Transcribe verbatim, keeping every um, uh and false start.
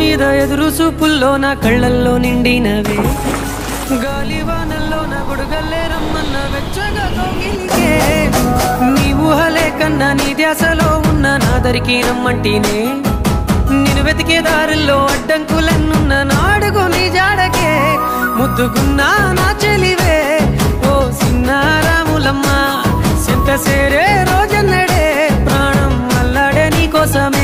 మీద ఎదురు చూపుల్లో నా కళ్ళల్లో నిండినవే గాలి వానల్లో నా గొడుగల్లే రమ్మన్న వెచ్చగా కౌగిలికే నీ ఊహలే కన్నా నీ ధ్యాసలో ఉన్న నాదరికి రమ్మంటేనే నేను వెతికే దారుల్లో అడ్డంకులన్నున్న నాడుగు నీ జాడకే ముద్దుకున్నా నా చెలివే ఓ సిన్నారాములమ్మ సింత సేరే రోజన్నడే ప్రాణం అల్లాడే నీ కోసమే